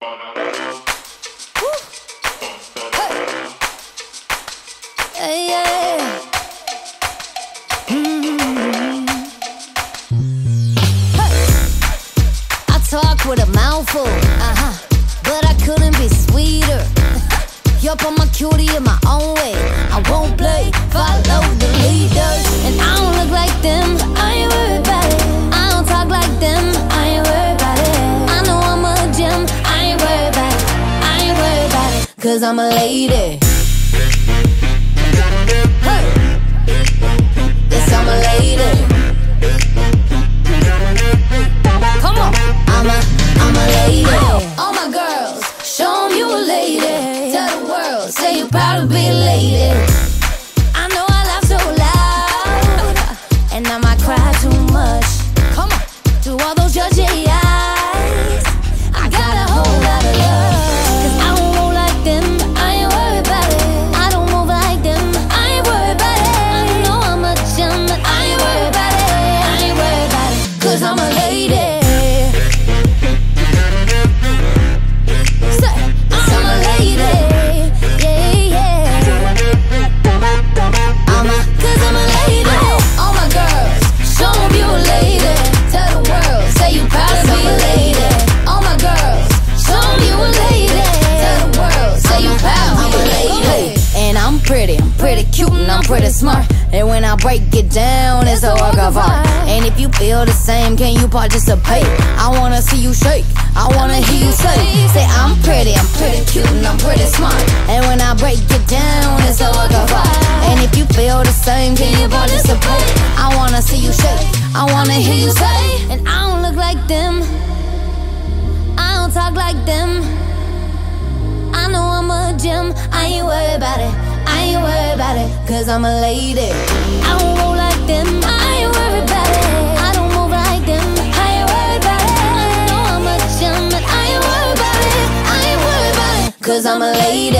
Hey, yeah. Hey. I talk with a mouthful, but I couldn't be sweeter. Yup, I'm a cutie in my own way. I won't play, follow the leaders. And I don't look like them, I ain't worried about it. I don't talk like them, I ain't worried about it. I know I'm a gem, I ain't worried about it. I ain't worried about it, cause I'm a lady. Hey. Yes, I'm a lady. Come on, I'm a lady. All my girls, show 'em you a lady. Tell the world, say you're proud to be a lady. I know I laugh so loud, and I might cry too much. Come on, to all those judgy eyes, I got a whole lot of love. Cause I don't roll like them, I ain't worried about it. I don't move like them, I ain't worried about it. I know I'm a gem, but I ain't worried about it. I ain't worried about it, cause I'm a lady. I'm pretty cute and I'm pretty smart. And when I break it down, it's a work of art. And if you feel the same, can you participate? I wanna see you shake, I wanna hear you say I'm pretty cute and I'm pretty smart. And when I break it down, it's a work of art. And if you feel the same, can you participate? I wanna see you shake, I wanna hear you say. And I don't look like them, I don't talk like them. I know I'm a gem, I ain't worried about it. I ain't worried about it, cause I'm a lady. I don't roll like them, I ain't worried about it. I don't move like them, I ain't worried about it. I know I'm a gem, but I ain't worried about it. I ain't worried about it, cause I'm a lady.